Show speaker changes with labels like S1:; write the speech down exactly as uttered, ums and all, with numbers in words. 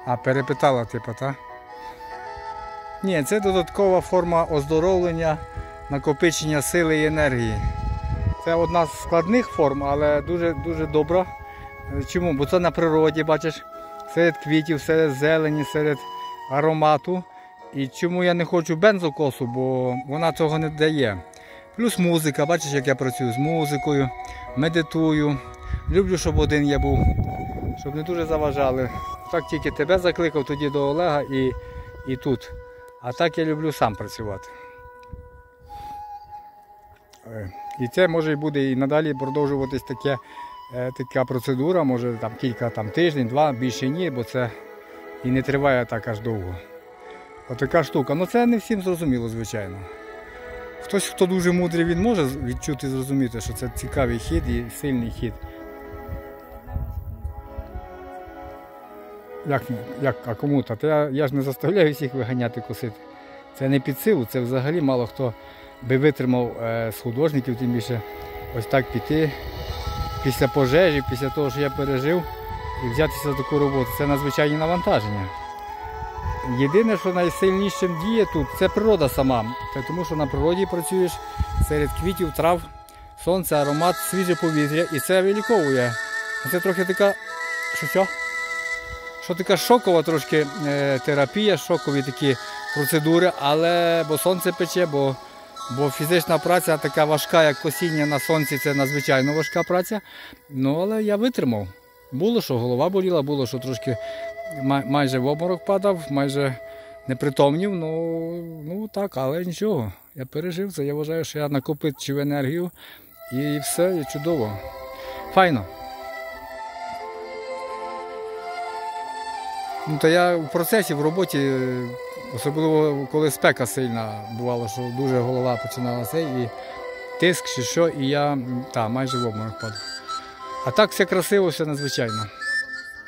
S1: А, перепитала, типу, так? Ні, це додаткова форма оздоровлення, накопичення сили і енергії. Це одна з складних форм, але дуже, дуже добра. Чому? Бо це на природі, бачиш, серед квітів, серед зелені, серед аромату. І чому я не хочу бензокосу, бо вона цього не дає. Плюс музика, бачиш, як я працюю з музикою, медитую. Люблю, щоб один я був, щоб не дуже заважали. Так тільки тебе закликав, тоді до Олега і, і тут. А так я люблю сам працювати. І це може буде і надалі продовжуватись таке, така процедура, може там кілька там, тиждень, два, більше ні, бо це і не триває так аж довго. Отака штука. Ну це не всім зрозуміло, звичайно. Хтось, хто дуже мудрий, він може відчути і зрозуміти, що це цікавий хід і сильний хід. Як, як а кому? Та я, я ж не заставляю всіх виганяти, косити. Це не під силу, це взагалі мало хто би витримав е, з художників, тим більше ось так піти після пожежі, після того, що я пережив, і взятися за таку роботу. Це надзвичайні навантаження. Єдине, що найсильнішим діє тут, це природа сама. Це тому що на природі працюєш серед квітів, трав, сонце, аромат, свіже повітря, і це виліковує. Це трохи така, що що? Що така шокова трошки е, терапія, шокові такі процедури, але бо сонце пече, бо, бо фізична праця така важка, як косіння на сонці, це надзвичайно важка праця. Ну, але я витримав. Було, що голова боліла, було, що трошки май, майже в обморок падав, майже непритомнів, ну, ну так, але нічого. Я пережив це, я вважаю, що я накопичив енергію і все, і чудово. Файно. Ну, то я в процесі, в роботі, особливо коли спека сильна, бувало, що дуже голова починала цей, і тиск чи що, і я та, майже в обморок падав. А так все красиво, все надзвичайно.